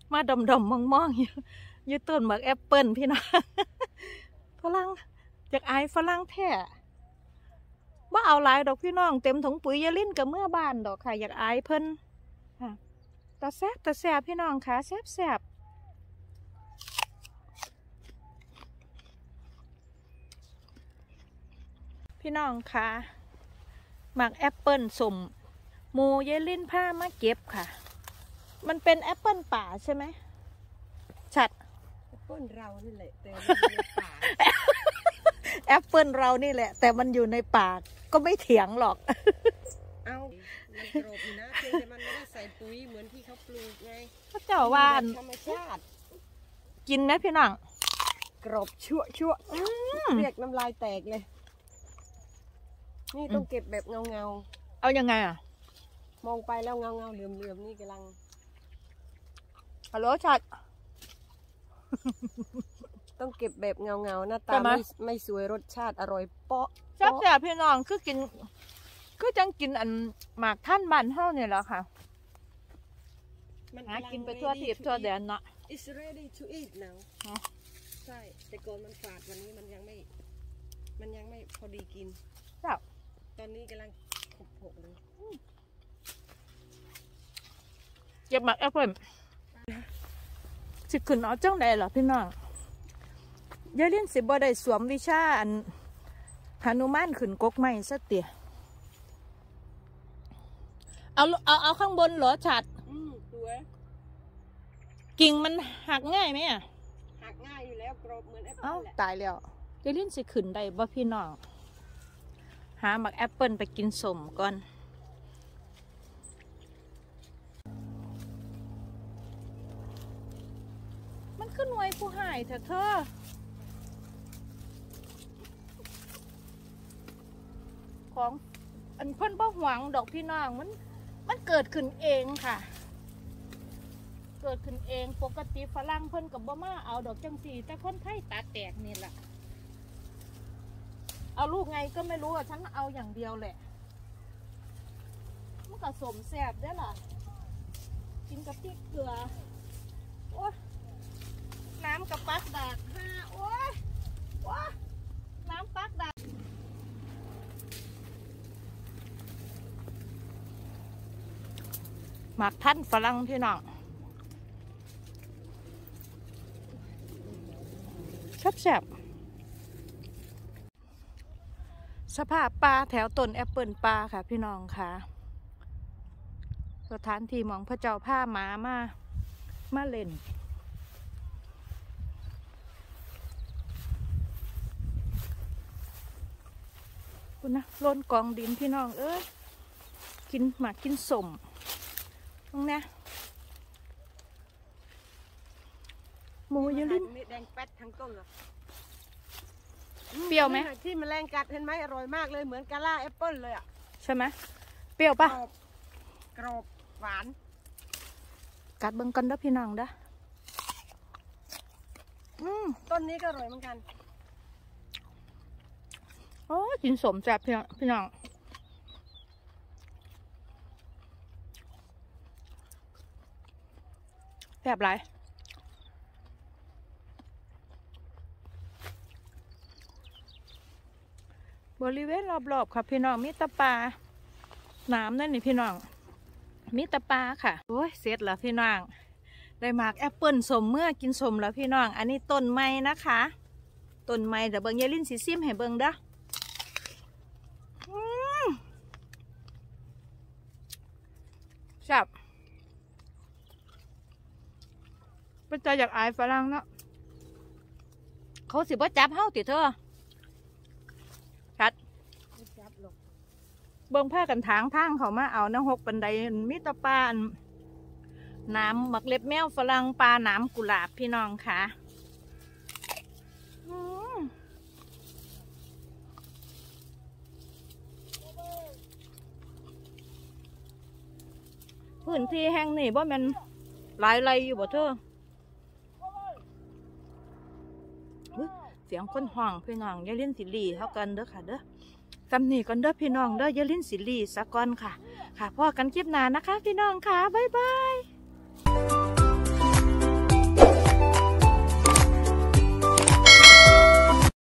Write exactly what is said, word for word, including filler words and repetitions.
มาดำดำมองมองอยู่อยู่ต้นหมากแอปเปิลพี่น้องฝรั่งจากไอ้ฝรั่งแท้ว่าเอาหลายดอกพี่น้องเต็มถุงปุ๋ยยาลิ้นกับเมื่อบ้านดอกค่ะอยากไอ้เพิ่นตาแซบตาแซบพี่น้องค่ะแซบแซบพี่น้องค่ะหมากแอปเปิลสมโมยายลิ้นผ้ามาเก็บค่ะมันเป็นแอปเปิลป่าใช่ไหมชัดแอปเปิลเรานี่แหละแต่มันอยู่ในป่าแอปเปิลเรานี่แหละแต่มันอยู่ในป่าก็ไม่เถียงหรอกเอามันกรอบนะเพียงแต่มันไม่ได้ใส่ปุ๋ยเหมือนที่เขาปลูกไงเขาเจ้าว่าธรรมชาติกินนะพี่น้องกรอบชั่วชั่วเรียกน้ำลายแตกเลยนี่ต้องเก็บแบบเงาเงาเอายังไงอ่ะมองไปแล้วเงาเงาเหลื่อมเหลื่อมนี่กำลังฮัลโหลชัดต้องเก็บแบบเงาเงาหน้าตาไม่ไม่สวยรสชาติอร่อยเปาะแซ่บแซ่บพี่น้องคือกินคือจังกินอันหมากท่านบ้านเฮาเนี่ยแหละค่ะหากินไปทั่วทิพย์ทั่วแดนเนาะ It's ready to eat now ใช่แต่ก่อนมันฝาดวันนี้มันยังไม่มันยังไม่พอดีกินครับตอนนี้กำลังขบผกเลยเก็บหมากแอปเปิ้ลสิขึ้นเอาจังใดเหรอพี่น้องยายลิ้นสิบ่ได้สวมวิชาอันหนุมานขึ้นกกไม้ซะเตี่ยเอาเอาเอาข้างบนเหรอฉัดอืมสวยกิ่งมันหักง่ายไหมอ่ะหักง่ายอยู่แล้วกรอบเหมือนแอปเปิ้ลเอ้าตายแล้วยายลิ้นสิขึ้นได้บ่พี่น้องหาหมากแอปเปิ้ลไปกินสมก่อนมันขึ้นไว้ผู้หายเถอะเธอของอันเพิ่นบ่หวังดอกพี่น้องมันมันเกิดขึ้นเองค่ะเกิดขึ้นเองปกติฝรั่งเพิ่นกับบ่มาเอาดอกจังสีแต่คนไทยตาแตกนี่แหละเอาลูกไงก็ไม่รู้อ่ะฉันเอาอย่างเดียวแหละมันก็สมแซ่บได้ล่ะกินกับพริกเกลือโอ้น้ำกับปักดาดห้าโอ้ยโอ้ยน้ำปักดาดหมักท่านฝรั่งพี่น้องแซ่บสภาพปลาแถวต้นแอปเปิลปลาค่ะพี่น้องค่ะสถานที่มองพระเจ้าผ้าหมามามาเล่นคุณนะล้นกองดินพี่น้องเอ้ยกินหมากกินสมตรงนี้โมยลิ้นแดงแป๊ดทั้งต้นเลยเปรี้ยวไหมที่แมลงกัดเห็นไหมอร่อยมากเลยเหมือนกะลาแอปเปิ้ลเลยอ่ะใช่ไหมเปรี้ยวปะกรอบหวานกัดเบิ่งกันเด้อพี่น้องเด้ออืมต้นนี้ก็อร่อยเหมือนกันโอ้กินสมแซ่บพี่น้องพี่น้องแซ่บหลายบริเวณรอบๆค่ะพี่น้องมีตะปาน้ำนั่นนี่พี่น้องมีตะปาค่ะโอ้ยเสร็จแล้วพี่น้องได้หมากแอปเปิลสมเมื่อกินสมแล้วพี่น้องอันนี้ต้นไม้นะคะต้นไม้เดี๋ยวเบิ้งยายลิ้นสีซิมให้เบิ้งเด้อจับเป็นใจอยากอายฝรั่งเนาะเขาสิบ่จับเฮาติเธอชัดเบิ่งผ้ากันทางทางเขามาเอาน้ำหกบันไดมิตรปานน้ำหมักเล็บแมวฝรั่งปลาน้ำกุหลาบพี่น้องค่ะพื้นที่แห่งนี้บ่แม่นหลายไรอยู่บ่เธอเสียงคนห้องพี่น้องยายลิ้นสิลีเท่ากันเด้อค่ะเด้อกำนี่กันเด้อพี่น้องเด้อยายลิ้นสิลีสักก่อนค่ะค่ะพ่อกันคลิปหน้านะคะพี่น้องค่ะบ๊ายบาย